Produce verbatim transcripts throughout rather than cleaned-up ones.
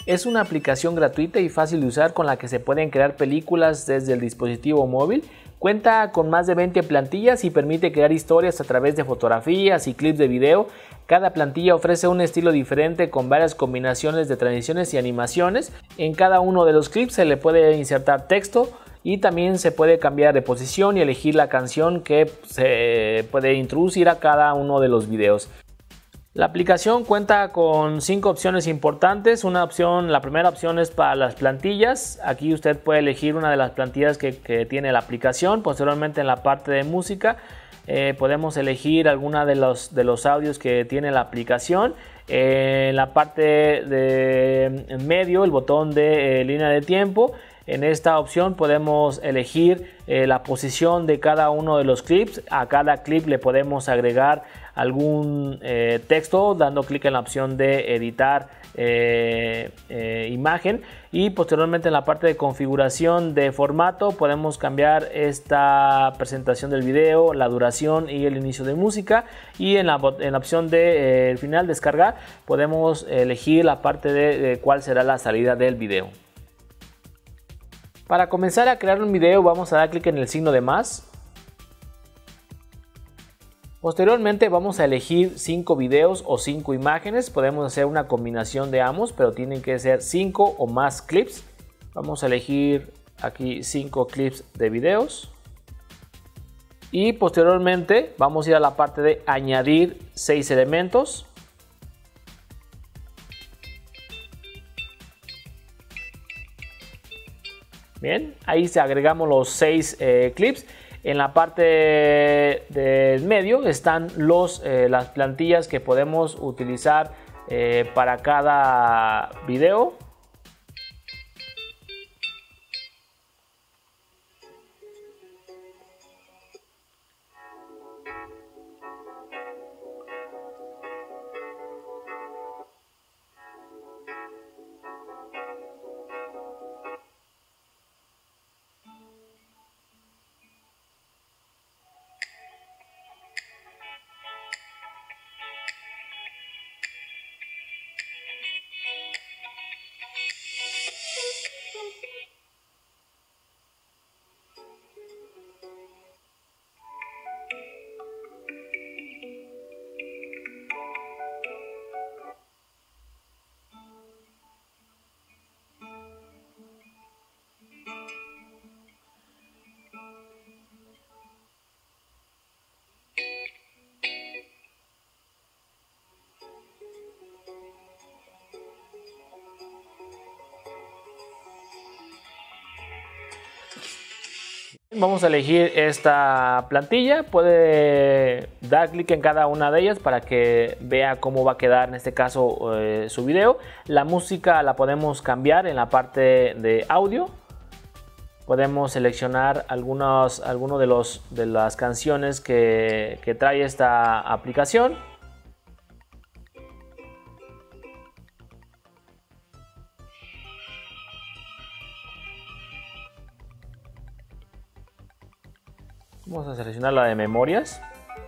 Es una aplicación gratuita y fácil de usar con la que se pueden crear películas desde el dispositivo móvil. Cuenta con más de veinte plantillas y permite crear historias a través de fotografías y clips de video. Cada plantilla ofrece un estilo diferente con varias combinaciones de transiciones y animaciones. En cada uno de los clips se le puede insertar texto y también se puede cambiar de posición y elegir la canción que se puede introducir a cada uno de los videos. La aplicación cuenta con cinco opciones importantes. Una opción, la primera opción es para las plantillas. Aquí usted puede elegir una de las plantillas que, que tiene la aplicación. Posteriormente, en la parte de música eh, podemos elegir alguna de los, de los audios que tiene la aplicación. Eh, en la parte de en medio, el botón de eh, línea de tiempo. En esta opción podemos elegir eh, la posición de cada uno de los clips. A cada clip le podemos agregar algún eh, texto dando clic en la opción de editar eh, eh, imagen, y posteriormente en la parte de configuración de formato podemos cambiar esta presentación del video, la duración y el inicio de música, y en la, en la opción de eh, final descargar podemos elegir la parte de, de cuál será la salida del video. Para comenzar a crear un video vamos a dar clic en el signo de más. Posteriormente vamos a elegir cinco videos o cinco imágenes. Podemos hacer una combinación de ambos, pero tienen que ser cinco o más clips. Vamos a elegir aquí cinco clips de videos. Y posteriormente vamos a ir a la parte de añadir seis elementos. Bien, ahí se agregamos los seis eh, clips. En la parte del medio están los, eh, las plantillas que podemos utilizar eh, para cada video. Vamos a elegir esta plantilla, puede dar clic en cada una de ellas para que vea cómo va a quedar en este caso eh, su video. La música la podemos cambiar en la parte de audio. Podemos seleccionar algunos, algunos de, los, de las canciones que, que trae esta aplicación. Vamos a seleccionar la de memorias.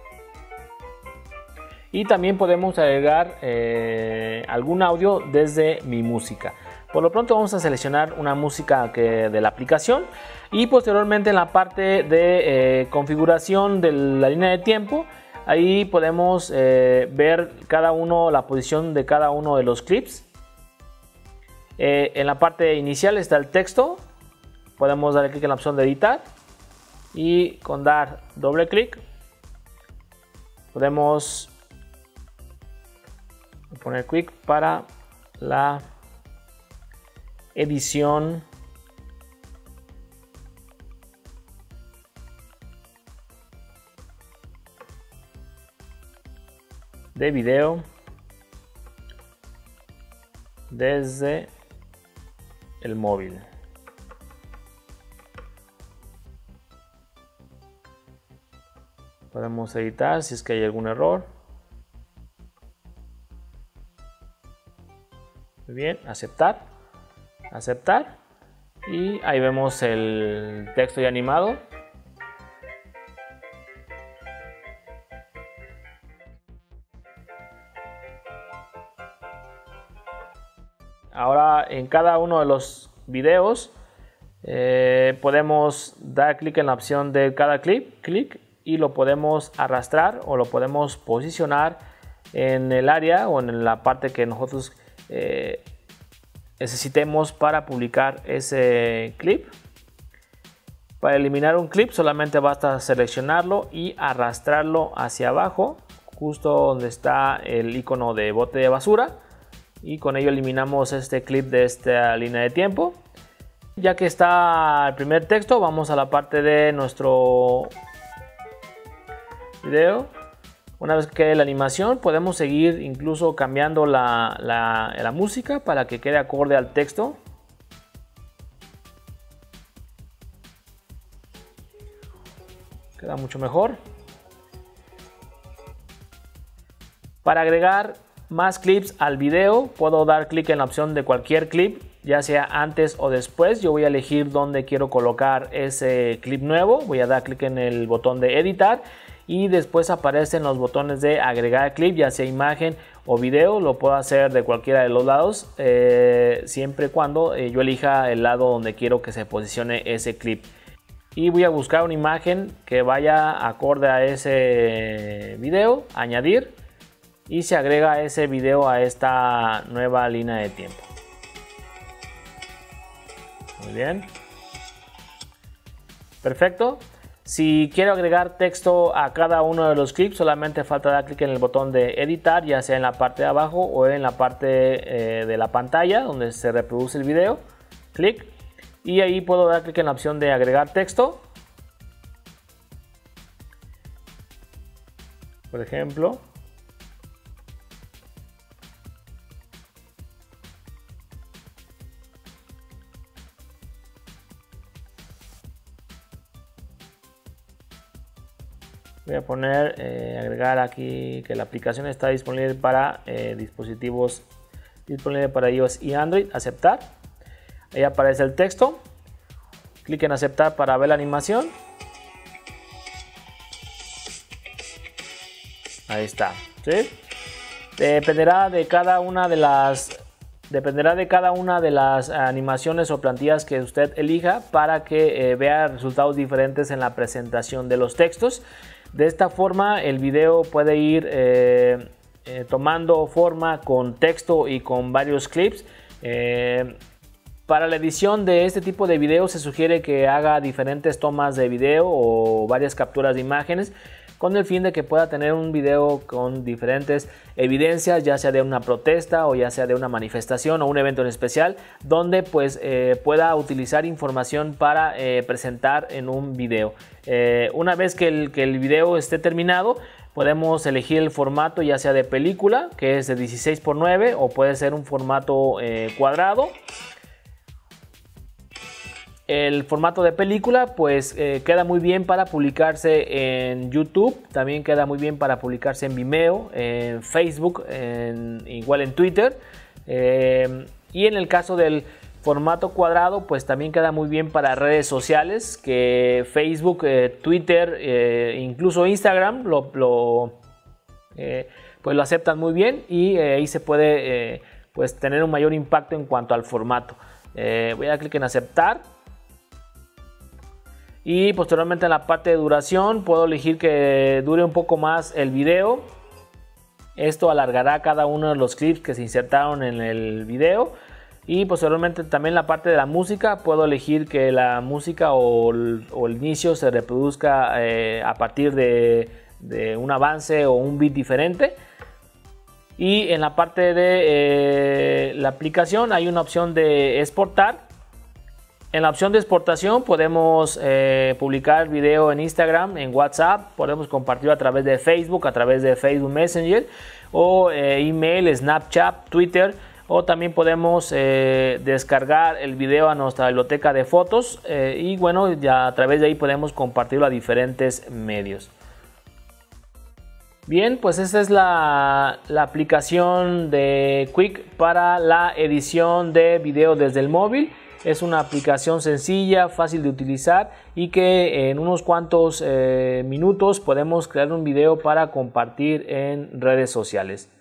Y también podemos agregar eh, algún audio desde mi música. Por lo pronto vamos a seleccionar una música que, de la aplicación. Y posteriormente en la parte de eh, configuración de la línea de tiempo, ahí podemos eh, ver cada uno, la posición de cada uno de los clips. Eh, en la parte inicial está el texto. Podemos darle clic en la opción de editar. Y con dar doble clic podemos poner quick para la edición de video desde el móvil. Podemos editar si es que hay algún error. Muy bien, aceptar, aceptar. Y ahí vemos el texto ya animado. Ahora en cada uno de los videos eh, podemos dar clic en la opción de cada clip, clic, y lo podemos arrastrar o lo podemos posicionar en el área o en la parte que nosotros eh, necesitemos para publicar ese clip. Para eliminar un clip solamente basta seleccionarlo y arrastrarlo hacia abajo, justo donde está el icono de bote de basura, y con ello eliminamos este clip de esta línea de tiempo. Ya que está el primer texto, vamos a la parte de nuestro video. Una vez que quede la animación, podemos seguir incluso cambiando la, la, la música para que quede acorde al texto. Queda mucho mejor. Para agregar más clips al video, puedo dar clic en la opción de cualquier clip, ya sea antes o después. Yo voy a elegir dónde quiero colocar ese clip nuevo. Voy a dar clic en el botón de editar y después aparecen los botones de agregar clip, ya sea imagen o video. Lo puedo hacer de cualquiera de los lados, eh, siempre y cuando eh, yo elija el lado donde quiero que se posicione ese clip. Y voy a buscar una imagen que vaya acorde a ese video, añadir, y se agrega ese video a esta nueva línea de tiempo. Muy bien. Perfecto. Si quiero agregar texto a cada uno de los clips, solamente falta dar clic en el botón de editar, ya sea en la parte de abajo o en la parte eh, de la pantalla donde se reproduce el video. Clic. Y ahí puedo dar clic en la opción de agregar texto. Por ejemplo. Voy a poner, eh, agregar aquí que la aplicación está disponible para eh, dispositivos disponible para iOS y Android. Aceptar. Ahí aparece el texto. Clic en aceptar para ver la animación. Ahí está. ¿Sí? Dependerá de cada una de las dependerá de cada una de las animaciones o plantillas que usted elija para que eh, vea resultados diferentes en la presentación de los textos. De esta forma el video puede ir eh, eh, tomando forma con texto y con varios clips. Eh, Para la edición de este tipo de videos se sugiere que haga diferentes tomas de video o varias capturas de imágenes con el fin de que pueda tener un video con diferentes evidencias, ya sea de una protesta o ya sea de una manifestación o un evento en especial, donde pues eh, pueda utilizar información para eh, presentar en un video. Eh, una vez que el, que el video esté terminado, podemos elegir el formato, ya sea de película, que es de dieciséis por nueve, o puede ser un formato eh, cuadrado. El formato de película pues eh, queda muy bien para publicarse en YouTube, también queda muy bien para publicarse en Vimeo, en Facebook, en, igual en Twitter. Eh, y en el caso del formato cuadrado pues también queda muy bien para redes sociales, que Facebook, eh, Twitter, eh, incluso Instagram lo, lo, eh, pues lo aceptan muy bien, y eh, ahí se puede eh, pues tener un mayor impacto en cuanto al formato. Eh, voy a dar clic en aceptar. Y posteriormente en la parte de duración puedo elegir que dure un poco más el video. Esto alargará cada uno de los clips que se insertaron en el video. Y posteriormente también la parte de la música, puedo elegir que la música o el, o el inicio se reproduzca eh, a partir de, de un avance o un beat diferente. Y en la parte de eh, la aplicación hay una opción de exportar. En la opción de exportación podemos eh, publicar video en Instagram, en WhatsApp, podemos compartirlo a través de Facebook, a través de Facebook Messenger, o eh, email, Snapchat, Twitter, o también podemos eh, descargar el video a nuestra biblioteca de fotos eh, y bueno, ya a través de ahí podemos compartirlo a diferentes medios. Bien, pues esta es la, la aplicación de Quik para la edición de video desde el móvil. Es una aplicación sencilla, fácil de utilizar y que en unos cuantos eh, minutos podemos crear un video para compartir en redes sociales.